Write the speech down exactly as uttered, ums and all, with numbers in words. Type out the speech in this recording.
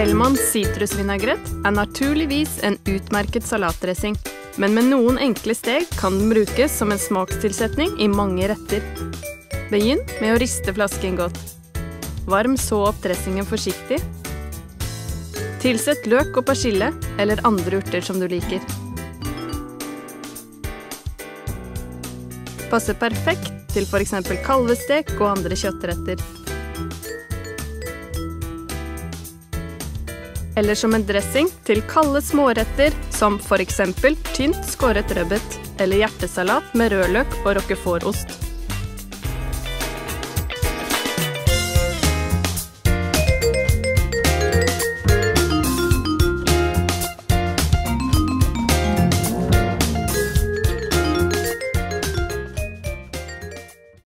Hellmann's sitrusvinaigrett er naturligvis en utmerket salatdressing, men med noen enkle steg kan den brukes som en smakstilsetning i mange retter. Begynn med å riste flasken godt. Varm så opp dressingen forsiktig. Tilsett løk og persille, eller andre urter som du liker. Passer perfekt til for eksempel kalvestek og andre kjøttretter. Eller som en dressing til kalde småretter, som for eksempel tynt skåret rødbet, eller hjertesalat med rødløk og roquefort-ost.